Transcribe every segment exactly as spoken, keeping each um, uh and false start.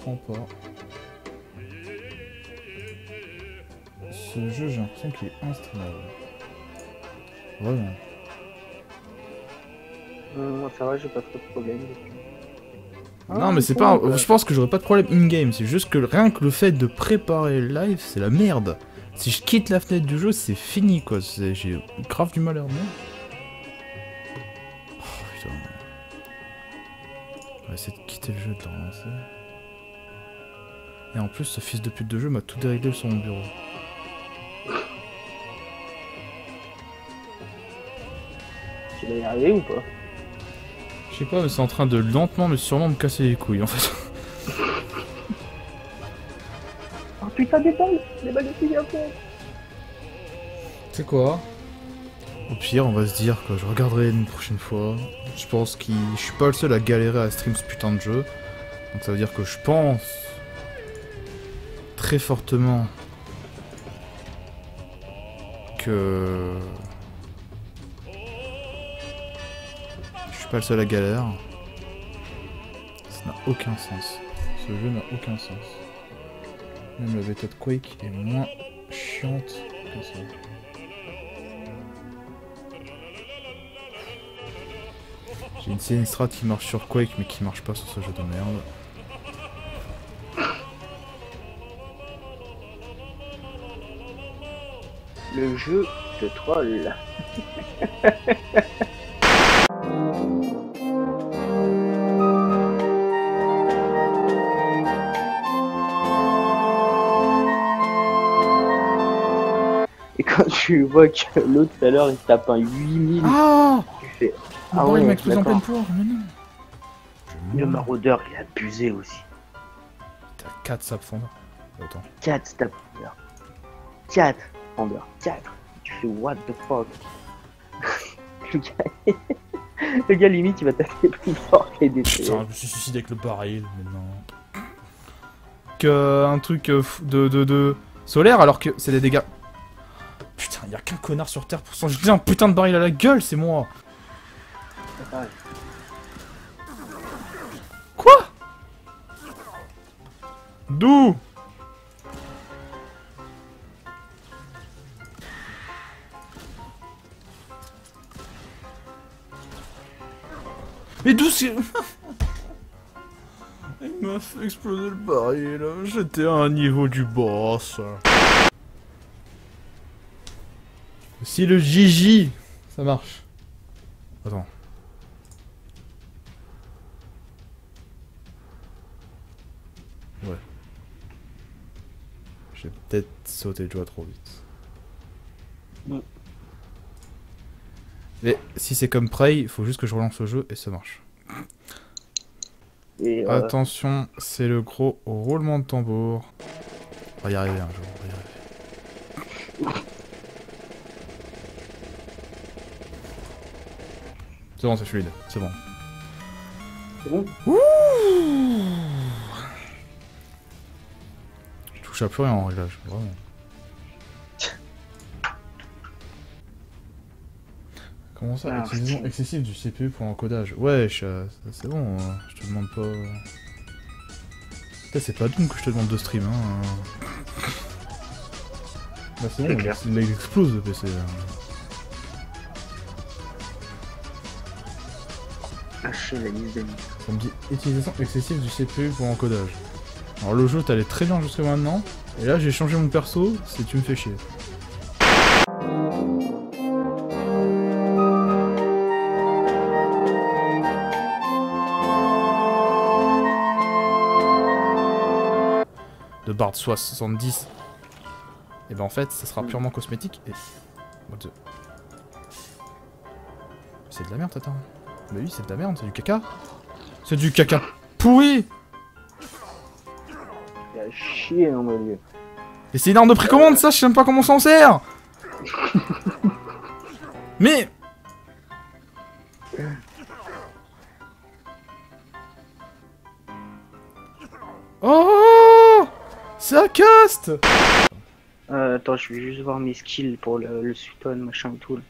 comprends pas. Ce jeu, j'ai l'impression qu'il est instreamable. Vraiment. Euh, moi ça va, j'ai pas trop de problème. Non Ah, mais c'est bon, pas... bah. Je pense que j'aurais pas de problème in-game, c'est juste que rien que le fait de préparer le live, c'est la merde. Si je quitte la fenêtre du jeu, c'est fini quoi, j'ai grave du mal à revenir. Oh putain. On va essayer de quitter le jeu, de le relancer. Et en plus, ce fils de pute de jeu m'a tout déréglé sur mon bureau. Tu vas y arriver ou pas? Je sais pas, mais c'est en train de lentement mais sûrement me casser les couilles en fait. Oh putain, des balles! Des balles de fille à fond! Tu sais quoi? Au pire, on va se dire que je regarderai une prochaine fois. Je pense que je suis pas le seul à galérer à stream ce putain de jeu. Donc ça veut dire que je pense très fortement que je suis pas le seul à galérer. Ça n'a aucun sens. Ce jeu n'a aucun sens. Même la bêta de Quake est moins chiante que ça. J'ai une C N strat qui marche sur Quake mais qui marche pas sur ce jeu de merde. Le jeu te troll. Et quand tu vois que l'autre tout à l'heure il tape un huit mille, Ah, tu fais. ah Ah ouais, ouais, il m'a explosé en pleine d'accord. poire, mais non. Le maraudeur il a abusé aussi. T'as quatre saps fondants. Attends. quatre Stapler. quatre Fender. quatre. Tu fais what the fuck. Le gars... le gars limite il va taper plus fort que les D P. Putain, je me suis suicidé avec le baril maintenant. Que un truc euh, de, de, de solaire alors que c'est des dégâts. Putain, y'a qu'un connard sur terre pour s'enjeter un putain de baril à la gueule, c'est moi. Quoi? D'où? Mais d'où c'est... Il m'a fait exploser le baril, j'étais à un niveau du boss. Si le J J, ça marche. Attends. Ouais. J'ai peut-être sauté le jeu trop vite. Mm. Mais si c'est comme Prey, il faut juste que je relance le jeu et ça marche. Et euh... Attention, c'est le gros roulement de tambour. On va y arriver un jour, on va y arriver. C'est bon, c'est fluide, c'est bon. C'est bon? Ouh, je touche à plus rien en réglage, vraiment. Comment ça? Ah, Utilisation putain. excessive du C P U pour l'encodage. Ouais, c'est bon, hein. Je te demande pas... C'est pas Doom que je te demande de stream, hein. Bah c'est bon, il, il explose le P C. Là. Hacher la liste d'amis. Ça me dit utilisation excessive du C P U pour l'encodage. Alors le jeu t'allais très bien jusqu'à maintenant, et là j'ai changé mon perso, c'est tu me fais chier. De Bard soixante-dix. Et ben en fait ça sera purement cosmétique et... What the... C'est de la merde attends. Bah oui c'est de la merde, c'est du caca. C'est du caca pourri. Il a chier dans mon lieu. Et c'est une arme de précommande ça, je sais même pas comment on s'en sert. Mais... Oh, ça caste. Euh, attends, je vais juste voir mes skills pour le, le Futon, machin et tout.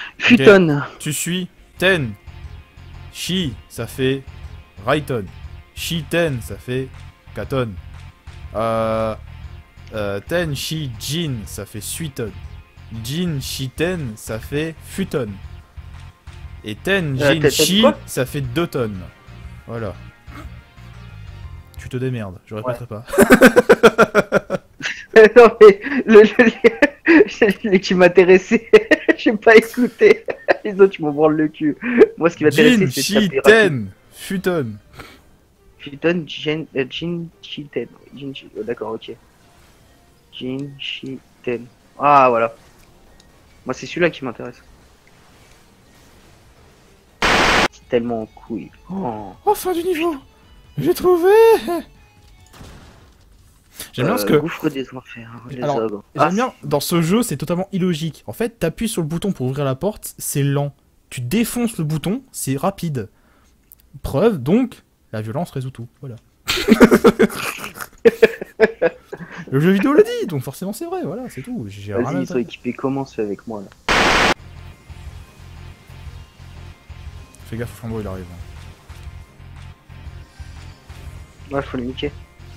Futon. Tu suis Ten. Shi, ça fait Raiton. Shiten, ça fait Katon. Euh, euh, ten, Shi, Jin, ça fait Suiton. Jin, Shiten, ça fait Futon. Et Ten, Euh, Jin, t'as- t'as dit Shi, quoi ça fait deux tonnes. Voilà. Tu te démerdes, je répéterai pas. Non mais le, le, le qui m'intéressait, j'ai pas écouté. Les autres, je m'en branle le cul. Moi, ce qui m'intéressait, Jin, c'est Shi, de taper rapide. Ten, Futon. Futon, Jin, euh, Jin, Shiten. Jin, Shi- oh, d'accord, ok. Jin, Shiten. Ah, voilà. Moi, c'est celui-là qui m'intéresse. C'est tellement en couille. Oh. Oh, fin du niveau. J'ai trouvé. J'aime bien Euh, parce que... Gouffre des enfers, les Alors, ogres. J'aime Ah, bien, dans ce jeu, c'est totalement illogique. En fait, t'appuies sur le bouton pour ouvrir la porte, c'est lent. Tu défonces le bouton, c'est rapide. Preuve, donc, la violence résout tout. Voilà. Le jeu vidéo le dit, donc forcément c'est vrai, voilà, c'est tout. J'ai rien Vas-y, à ils sont dire. équipés comment ceux avec moi là? Fais gaffe, Flambeau, il arrive. Ouais, faut le niquer.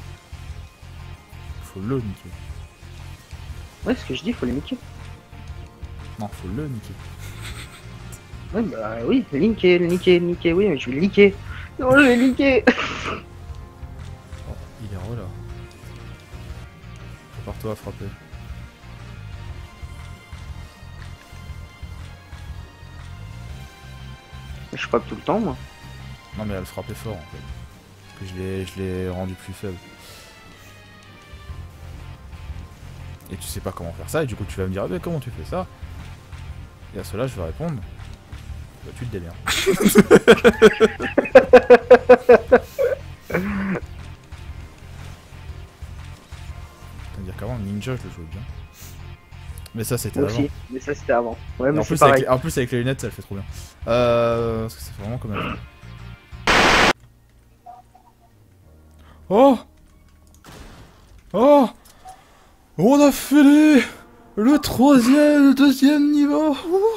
Faut le niquer. Ouais, ce que je dis, faut le niquer. Non, faut le niquer. Ouais, bah oui, le niquer, le niquer, le niquer, oui, mais je vais le niquer. Non, je vais le niquer. Oh, il est re là. Prépare-toi à frapper. Je frappe tout le temps, moi. Non mais elle frappait fort en fait. Parce que je l'ai je l'ai rendu plus faible. Et tu sais pas comment faire ça, et du coup tu vas me dire, ah, ben, comment tu fais ça? Et à cela je vais répondre, bah, tu te démerdes. C'est-à-dire qu'avant Ninja je le jouais bien. Mais ça c'était Moi avant. aussi, mais ça c'était avant. Ouais, Et mais en, c'est plus, pareil. avec, en plus avec les lunettes ça le fait trop bien. Euh... Parce que c'est vraiment comme un... Oh Oh On a fait les... le troisième, le deuxième niveau.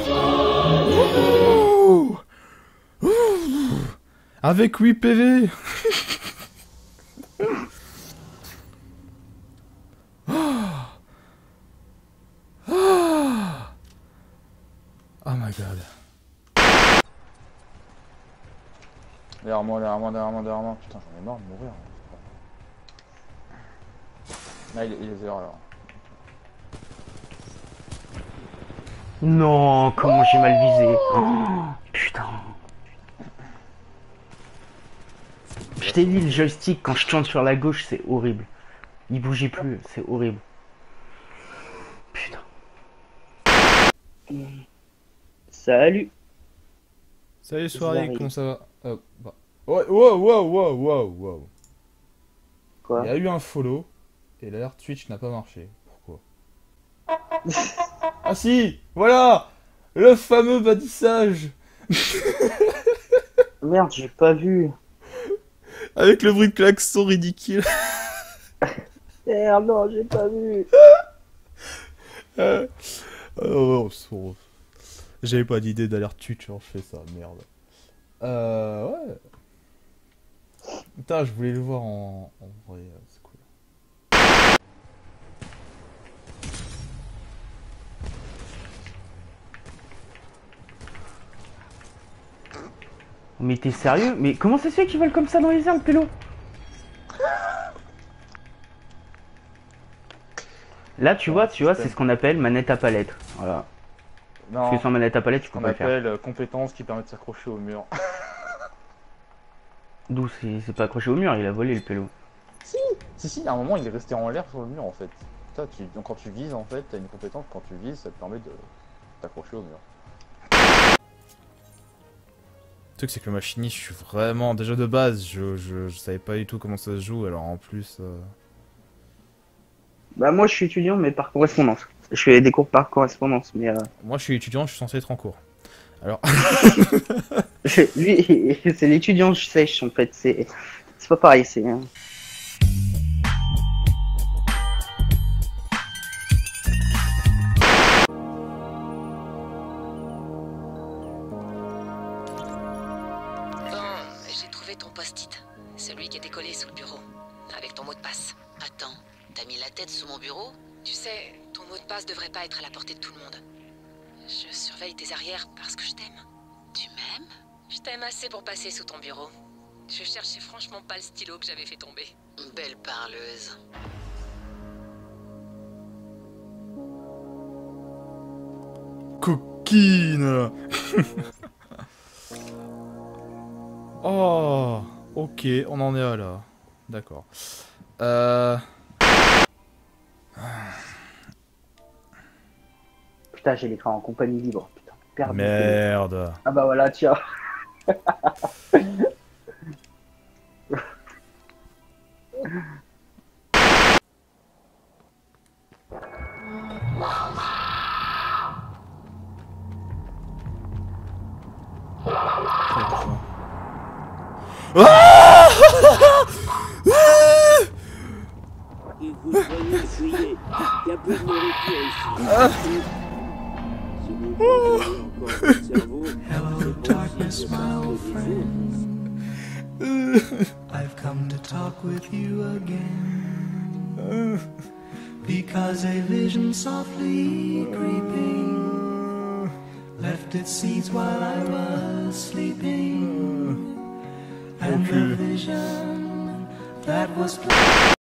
Ouh. Ouh. Ouh. Avec huit P V. Ah. Ah. Oh my god. Derrière moi, derrière moi, derrière moi, derrière moi. Putain, j'en ai marre de mourir. Là, il est, il est zéro alors. Non, comment j'ai mal visé. Oh, putain. Je t'ai dit, le joystick, quand je tourne sur la gauche, c'est horrible. Il bougeait plus, c'est horrible. Putain. Salut. Salut soirée, Zari. comment ça va? euh, bah. Ouais, wow, wow, wow, wow, wow. Quoi? Il y a eu un follow, et l'alerte Twitch n'a pas marché. Pourquoi? Ah si, voilà, le fameux bâtissage. Merde, j'ai pas vu. Avec le bruit de klaxon ridicule. Merde, non, j'ai pas vu. euh... oh, oh, j'avais pas d'idée d'alerte Twitch, alors je fais ça, merde. Euh, ouais. Putain, je voulais le voir en, en vrai, c'est cool. Mais t'es sérieux? Mais comment ça se fait qu'ils volent comme ça dans les airs, le pélo? Là, tu vois, tu vois, c'est ce qu'on appelle manette à palette. Voilà. Non, Parce que sans manette à palette, tu peux qu'on pas le faire. appelle euh, compétence qui permet de s'accrocher au mur. D'où c'est pas accroché au mur, il a volé le pélo. Si, si, si, à un moment il est resté en l'air sur le mur en fait. Ça, tu, donc quand tu vises en fait, t'as une compétence, quand tu vises, ça te permet de t'accrocher au mur. Le truc c'est que le machiniste, je suis vraiment, déjà de base, je, je, je savais pas du tout comment ça se joue, alors en plus... Euh... Bah moi je suis étudiant mais par correspondance. Je fais des cours par correspondance mais euh... Moi je suis étudiant, je suis censé être en cours. Alors... lui c'est l'étudiant sèche en fait, c'est c'est pas pareil, c'est... Hein. Bon, j'ai trouvé ton post-it. Celui qui est mot de passe. Attends, t'as mis la tête sous mon bureau? Tu sais, ton mot de passe devrait pas être à la portée de tout le monde. Je surveille tes arrières parce que je t'aime. Tu m'aimes? Je t'aime assez pour passer sous ton bureau. Je cherchais franchement pas le stylo que j'avais fait tomber. Belle parleuse. Coquine. Oh, ok, on en est à là. D'accord. Euh... Putain, j'ai l'écran en compagnie libre. Putain, perdu. Merde. Ah bah voilà, tiens. Et vous soyez essuyés. Il y a plus de nourriture ici. Si vous contrôlez encore votre cerveau, Hello, darkness, my old friend. I've come to talk with you again. Because a vision softly creeping left its seeds while I was sleeping. And the vision that was